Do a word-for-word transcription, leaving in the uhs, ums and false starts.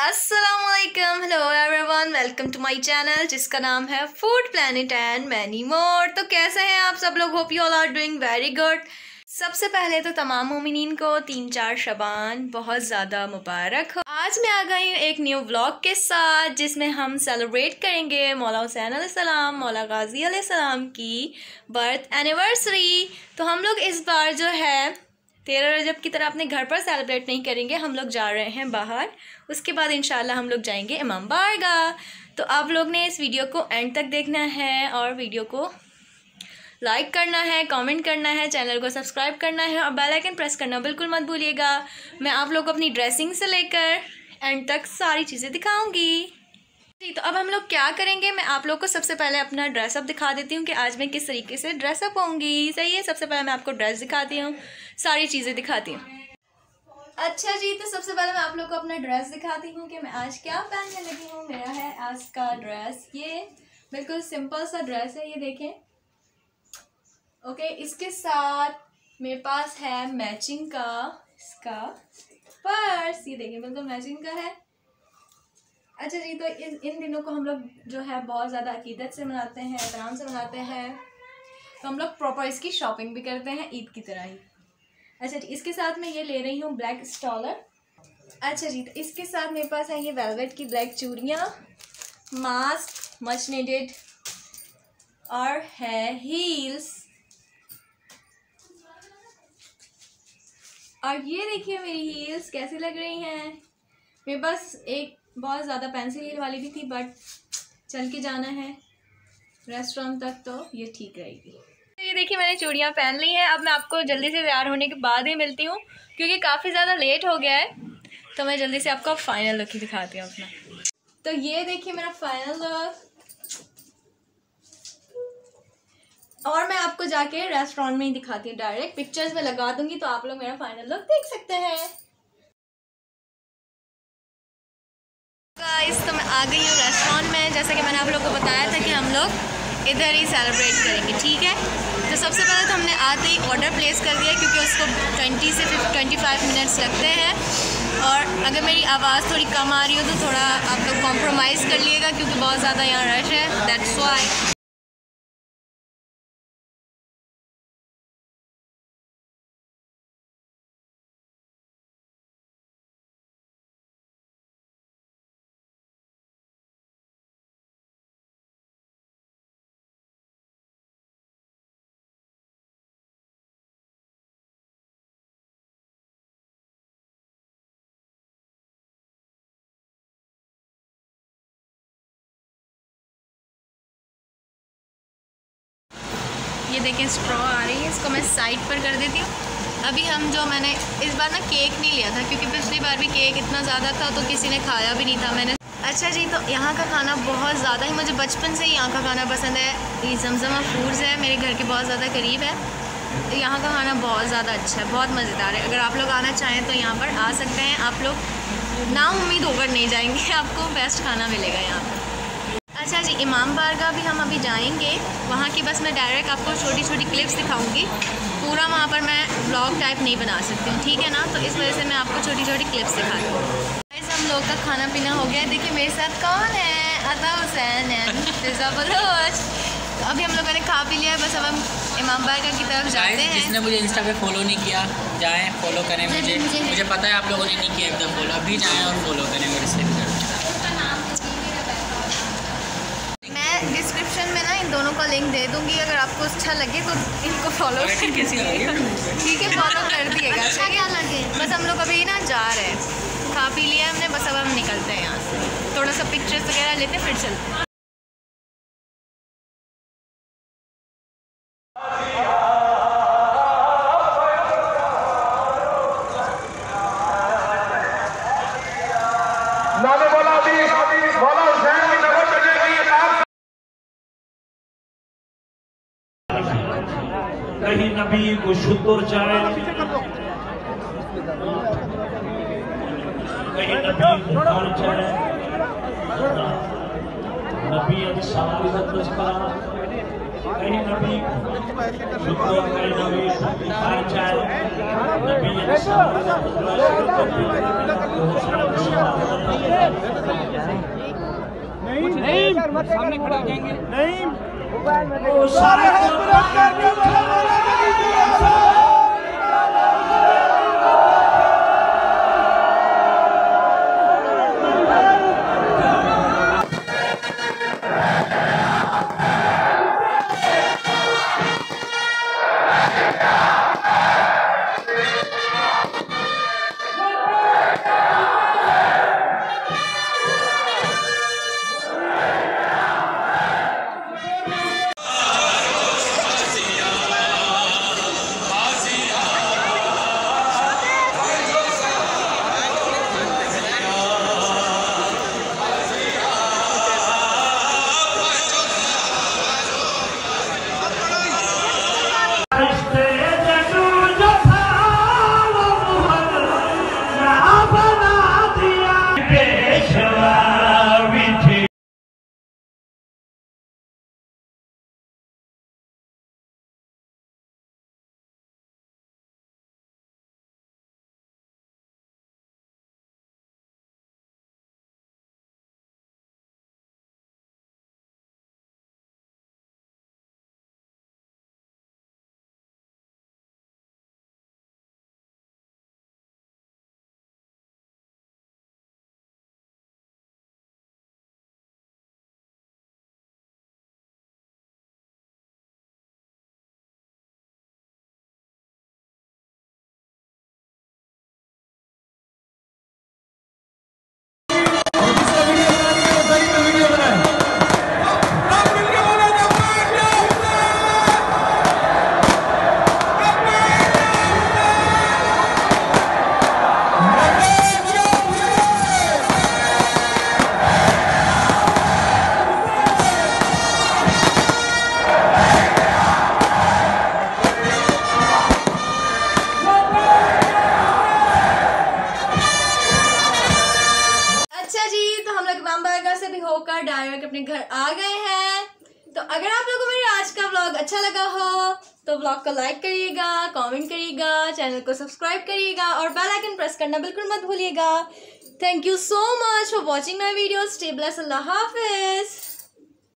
अस्सलामुअलैकुम, hello everyone, welcome to my channel जिसका नाम है food planet and many more. तो कैसे हैं आप सब लोग? Hope you all are doing very good. सबसे पहले तो तमाम मोमिनीन को तीन चार शबान बहुत ज़्यादा मुबारक हो। आज मैं आ गई हूँ एक न्यू व्लॉग के साथ जिसमें हम सेलिब्रेट करेंगे मौला हुसैन अलैहिस्सलाम, मौला गाजी अलैहिस्सलाम की बर्थ एनिवर्सरी। तो हम लोग इस बार जो है तेरह रजब की तरह अपने घर पर सेलिब्रेट नहीं करेंगे, हम लोग जा रहे हैं बाहर। उसके बाद इंशाल्लाह हम लोग जाएंगे इमाम बारगाह। तो आप लोग ने इस वीडियो को एंड तक देखना है और वीडियो को लाइक करना है, कमेंट करना है, चैनल को सब्सक्राइब करना है और बेल आइकन प्रेस करना बिल्कुल मत भूलिएगा। मैं आप लोग को अपनी ड्रेसिंग से लेकर एंड तक सारी चीज़ें दिखाऊंगी। तो अब हम लोग क्या करेंगे, मैं आप लोग को सबसे पहले अपना ड्रेसअप दिखा देती हूँ कि आज मैं किस तरीके से ड्रेसअप होंगी। सही है, सबसे पहले मैं आपको ड्रेस दिखाती हूँ, सारी चीज़ें दिखाती हूँ। अच्छा जी, तो सबसे पहले मैं आप लोग को अपना ड्रेस दिखाती हूँ कि मैं आज क्या पहनने लगी हूँ। मेरा है आज का ड्रेस, ये बिल्कुल सिंपल सा ड्रेस है, ये देखें। ओके, इसके साथ मेरे पास है मैचिंग का इसका पर्स, ये देखें बिल्कुल मैचिंग का है। अच्छा जी, तो इन इन दिनों को हम लोग जो है बहुत ज़्यादा अकीदत से मनाते हैं, एहतराम से मनाते हैं, तो हम लोग प्रॉपर इसकी शॉपिंग भी करते हैं ईद की तरह ही। अच्छा जी, इसके साथ मैं ये ले रही हूँ ब्लैक स्टॉलर। अच्छा जी, तो इसके साथ मेरे पास है ये वेलवेट की ब्लैक चूड़ियाँ, मास्क मच नीडेड और है हील्स। और ये देखिए मेरी हील्स कैसी लग रही हैं। मेरे पास एक बहुत ज़्यादा पेंसिल हील वाली भी थी, बट चल के जाना है रेस्टोरेंट तक तो ये ठीक रहेगी। तो ये देखिए मैंने चूड़ियाँ पहन ली हैं। अब मैं आपको जल्दी से तैयार होने के बाद ही मिलती हूँ क्योंकि काफ़ी ज़्यादा लेट हो गया है। तो मैं जल्दी से आपको फाइनल लुक ही दिखाती हूँ अपना। तो ये देखिए मेरा फाइनल लुक, और मैं आपको जाके रेस्टोरेंट में ही दिखाती हूँ, डायरेक्ट पिक्चर्स में लगा दूंगी तो आप लोग मेरा फाइनल लुक देख सकते हैं। गाइस, तो मैं आ गई हूँ रेस्टोरेंट में। जैसा कि मैंने आप लोगों को बताया था कि हम लोग इधर ही सेलिब्रेट करेंगे, ठीक है। तो सबसे पहले तो हमने आते ही ऑर्डर प्लेस कर दिया क्योंकि उसको ट्वेंटी से ट्वेंटी फाइव मिनट्स लगते हैं। और अगर मेरी आवाज़ थोड़ी कम आ रही हो तो थोड़ा आप लोग कॉम्प्रोमाइज़ कर लिएगा क्योंकि बहुत ज़्यादा यहाँ रश है, दैट्स वाई। ये देखें स्ट्रॉ आ रही है, इसको मैं साइड पर कर देती हूँ। अभी हम जो मैंने इस बार ना केक नहीं लिया था क्योंकि पिछली बार भी केक इतना ज़्यादा था तो किसी ने खाया भी नहीं था मैंने। अच्छा जी, तो यहाँ का खाना बहुत ज़्यादा ही, मुझे बचपन से ही यहाँ का खाना पसंद है। ये जमजमा फूड्स है, मेरे घर के बहुत ज़्यादा करीब है, तो यहाँ का खाना बहुत ज़्यादा अच्छा है, बहुत मज़ेदार है। अगर आप लोग आना चाहें तो यहाँ पर आ सकते हैं। आप लोग ना उम्मीद होकर नहीं जाएंगे, आपको बेस्ट खाना मिलेगा यहाँ पर। अच्छा जी, इमाम बारगाह भी हम अभी जाएंगे, वहाँ की बस मैं डायरेक्ट आपको छोटी छोटी क्लिप्स दिखाऊंगी, पूरा वहाँ पर मैं व्लॉग टाइप नहीं बना सकती हूँ, ठीक है ना। तो इस वजह से मैं आपको छोटी छोटी क्लिप्स दिखाती हूँ। गाइस, हम लोग का खाना पीना हो गया। देखिए मेरे साथ कौन है, अता हुसैन एंड फिजा बलोच। अभी हम लोगों ने खा पी लिया, बस अब हम इमाम बारगाह की तरफ जाते हैं। जिसने मुझे इंस्टा पे फॉलो नहीं किया, जाएँ फॉलो करें मुझे मुझे पता है आप लोगों ने नहीं किया एकदम फॉलो, अभी जाएँ और फॉलो करें मेरे से। डिस्क्रिप्शन में ना इन दोनों का लिंक दे दूंगी, अगर आपको अच्छा लगे तो इनको फॉलो कर दीजिएगा, ठीक है, फॉलो कर दिएगा। अच्छा क्या लगे, बस हम लोग अभी ना जा रहे हैं, खा पी लिया हमने, बस अब हम निकलते हैं यहाँ से, थोड़ा सा पिक्चर्स वगैरह लेते हैं फिर चलते हैं। कहीं नबी को शुक्र जाए, कहीं नबी को कर जाए, नबी अंसार इज्जत करा, कहीं नबी शुद्ध कहीं नबी हर चाहे नबी नहीं सामने खड़े हो जाएंगे नहीं वो सारे होकर डायरेक्ट अपने घर आ गए हैं। तो अगर आप लोगों को मेरा आज का व्लॉग अच्छा लगा हो तो व्लॉग को लाइक करिएगा, कमेंट करिएगा, चैनल को सब्सक्राइब करिएगा और बेल आइकन प्रेस करना बिल्कुल मत भूलिएगा। Thank you so much for watching my video. Stay blessed. अल्लाह हाफिज।